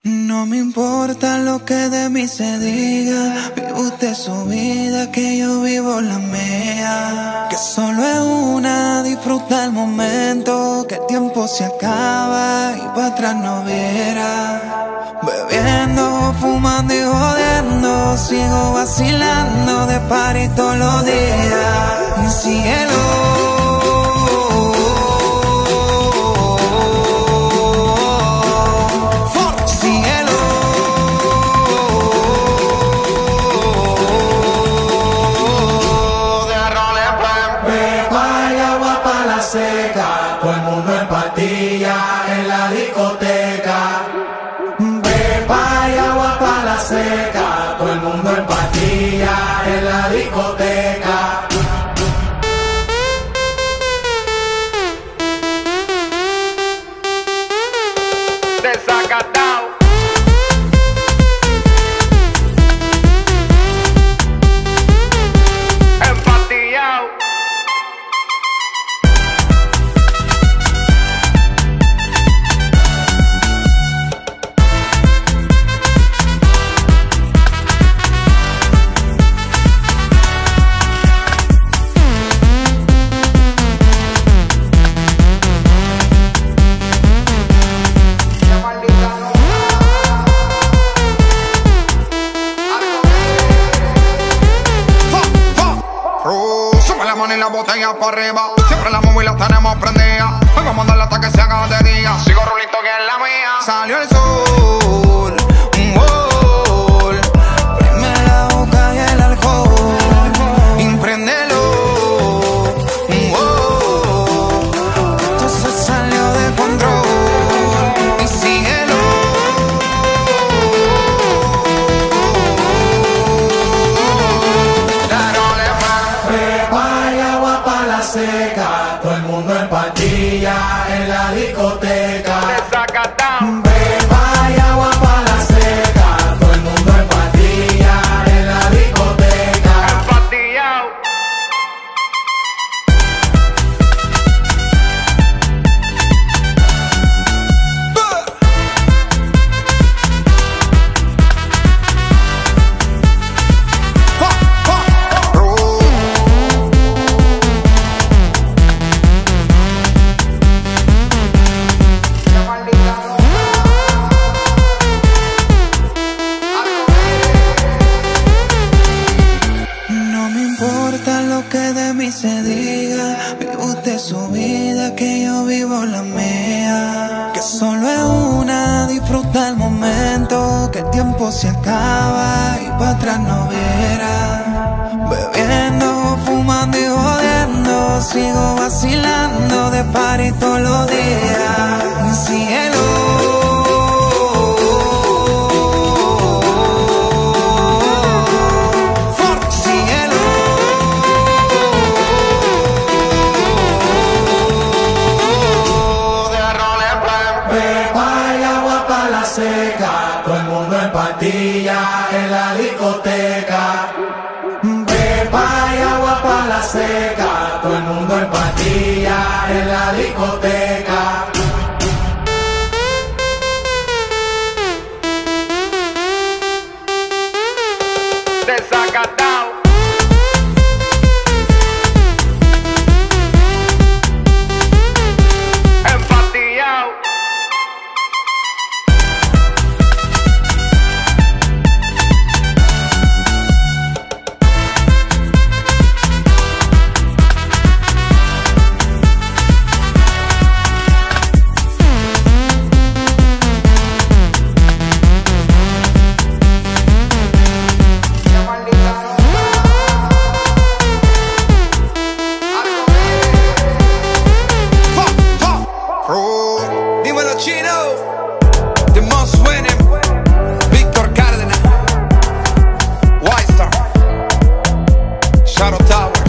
No me importa lo que de mí se diga, vive usted su vida, que yo vivo la mía. Que solo es una, disfruta el momento, que el tiempo se acaba y para atrás no verá. Bebiendo, fumando y jodiendo, sigo vacilando de party todos los días. Síguelo. Todo el mundo en patilla en la discoteca. Pepa y agua pa' la seca. Todo el mundo en patilla en la discoteca. Desacatao. Empatillao. Y la botella para arriba, siempre la móvil la tenemos prendida. Hoy vamos a darle hasta que se haga de día. Sigo rulito que es la mía. Salió el sol, un gol. Prime la boca y el alcohol. Impréndelo, un gol. Esto se salió de control. Y síguelo. Seca, todo el mundo en patilla en la discoteca. Desacatao. Pepa y agua pa' la seca, todo el mundo en patilla en la discoteca. Empatillao. Que de mí se diga, vive usted su vida, que yo vivo la mía. Que solo es una, disfruta el momento, que el tiempo se acaba y para atrás no verá. Bebiendo, fumando y jodiendo, sigo vacilando de party todos los días. Síguelo. Seca, todo el mundo en patilla en la discoteca. Pepa y agua pa' la seca, todo el mundo en patilla en la discoteca. Desacatao. Empatillao. Dímelo, Chino, The Most Winning, Víctor Cárdenas, White Star, Shadow Tower.